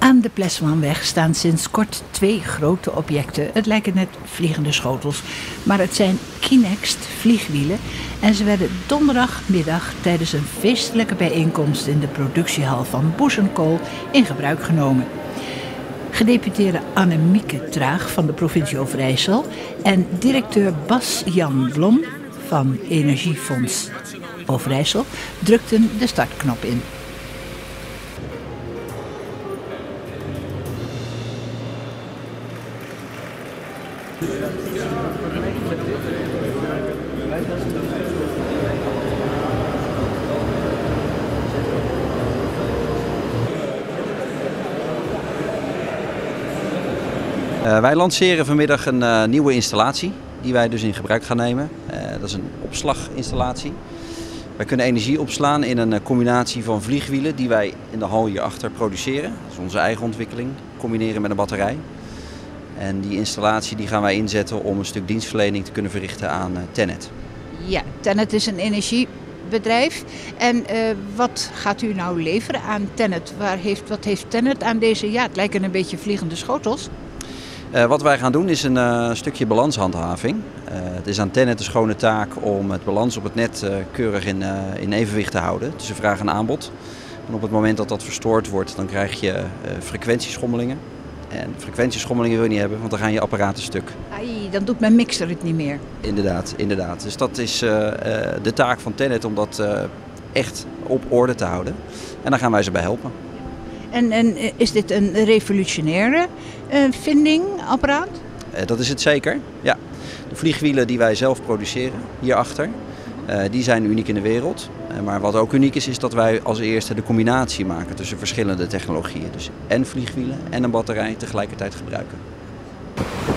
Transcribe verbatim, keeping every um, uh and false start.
Aan de Plesmanweg staan sinds kort twee grote objecten. Het lijken net vliegende schotels, maar het zijn Kinext vliegwielen. En ze werden donderdagmiddag tijdens een feestelijke bijeenkomst in de productiehal van Boes en Co in gebruik genomen. Gedeputeerde Annemieke Traag van de provincie Overijssel en directeur Bas-Jan Blom van Energiefonds Overijssel drukten de startknop in. Uh, wij lanceren vanmiddag een uh, nieuwe installatie die wij dus in gebruik gaan nemen. Uh, dat is een opslaginstallatie. Wij kunnen energie opslaan in een uh, combinatie van vliegwielen die wij in de hal hierachter produceren. Dat is onze eigen ontwikkeling, combineren met een batterij. En die installatie die gaan wij inzetten om een stuk dienstverlening te kunnen verrichten aan uh, TenneT. Ja, TenneT is een energiebedrijf. En uh, wat gaat u nou leveren aan TenneT? Waar heeft, wat heeft TenneT aan deze, ja, het lijken een beetje vliegende schotels? Uh, wat wij gaan doen is een uh, stukje balanshandhaving. Uh, het is aan TenneT de schone taak om het balans op het net uh, keurig in, uh, in evenwicht te houden tussen vraag en aanbod. En op het moment dat dat verstoord wordt, dan krijg je uh, frequentieschommelingen. En frequentieschommelingen wil je niet hebben, want dan gaan je apparaten stuk. Ai, dan doet mijn mixer het niet meer. Inderdaad, inderdaad. Dus dat is uh, uh, de taak van TenneT om dat uh, echt op orde te houden. En daar gaan wij ze bij helpen. En, en is dit een revolutionaire uh, vinding, apparaat? Uh, dat is het zeker, ja. De vliegwielen die wij zelf produceren hierachter, uh, die zijn uniek in de wereld. Uh, maar wat ook uniek is, is dat wij als eerste de combinatie maken tussen verschillende technologieën. Dus en vliegwielen en een batterij tegelijkertijd gebruiken.